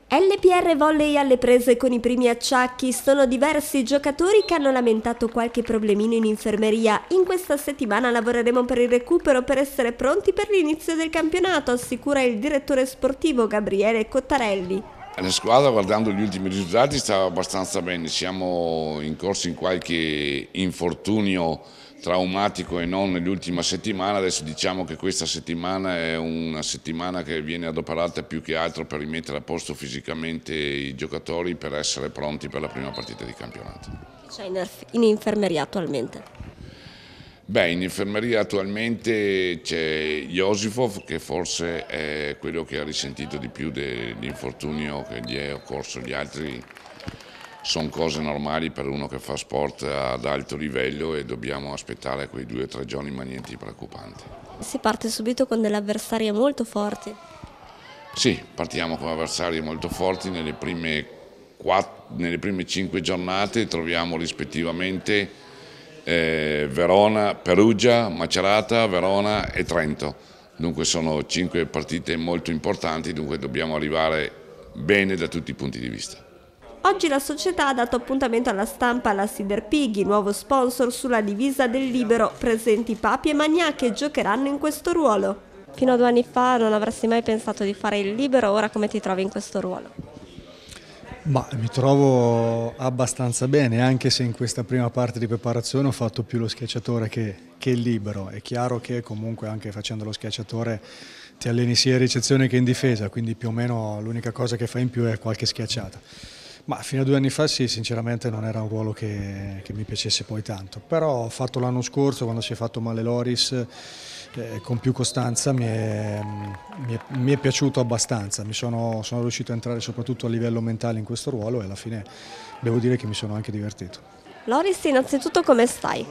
LPR Volley alle prese con i primi acciacchi. Sono diversi i giocatori che hanno lamentato qualche problemino in infermeria. In questa settimana lavoreremo per il recupero per essere pronti per l'inizio del campionato, assicura il direttore sportivo Gabriele Cottarelli. La squadra, guardando gli ultimi risultati, sta abbastanza bene. Siamo incorsi in qualche infortunio traumatico e non nell'ultima settimana. Adesso diciamo che questa settimana è una settimana che viene adoperata più che altro per rimettere a posto fisicamente i giocatori per essere pronti per la prima partita di campionato. C'è in infermeria attualmente? In infermeria attualmente c'è Josifov, che forse è quello che ha risentito di più dell'infortunio che gli è occorso. Gli altri sono cose normali per uno che fa sport ad alto livello e dobbiamo aspettare quei 2 o 3 giorni, ma niente di preoccupante. Si parte subito con delle avversarie molto forti. Sì, partiamo con avversari molto forti. Nelle prime 5 giornate troviamo rispettivamente Verona, Perugia, Macerata, Verona e Trento. Dunque sono 5 partite molto importanti, dunque dobbiamo arrivare bene da tutti i punti di vista. Oggi la società ha dato appuntamento alla stampa alla Siderpighi, nuovo sponsor sulla divisa del Libero, presenti Papi e Magnà che giocheranno in questo ruolo. Fino a 2 anni fa non avresti mai pensato di fare il Libero, ora come ti trovi in questo ruolo? Mi trovo abbastanza bene, anche se in questa prima parte di preparazione ho fatto più lo schiacciatore che il libero. È chiaro che comunque anche facendo lo schiacciatore ti alleni sia in ricezione che in difesa, quindi più o meno l'unica cosa che fai in più è qualche schiacciata. Ma fino a 2 anni fa sì, sinceramente non era un ruolo che mi piacesse poi tanto, però ho fatto l'anno scorso quando si è fatto male Loris con più costanza mi è piaciuto abbastanza, sono riuscito a entrare soprattutto a livello mentale in questo ruolo e alla fine devo dire che mi sono anche divertito. Loris, innanzitutto come stai?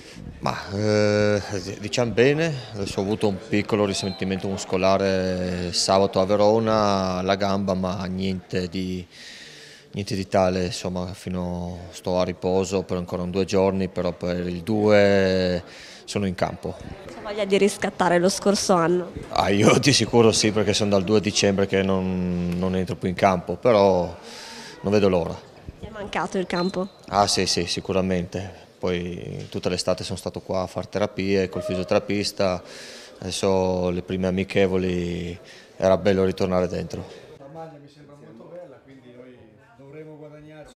Diciamo bene, adesso ho avuto un piccolo risentimento muscolare sabato a Verona alla gamba, ma niente di tale, insomma, sto a riposo per ancora 2 giorni, però per il 2 sono in campo. C'è voglia di riscattare lo scorso anno? Io di sicuro sì, perché sono dal 2 dicembre che non entro più in campo, però non vedo l'ora. Ti è mancato il campo? Sì, sicuramente. Poi tutta l'estate sono stato qua a fare terapie col fisioterapista, adesso le prime amichevoli era bello ritornare dentro.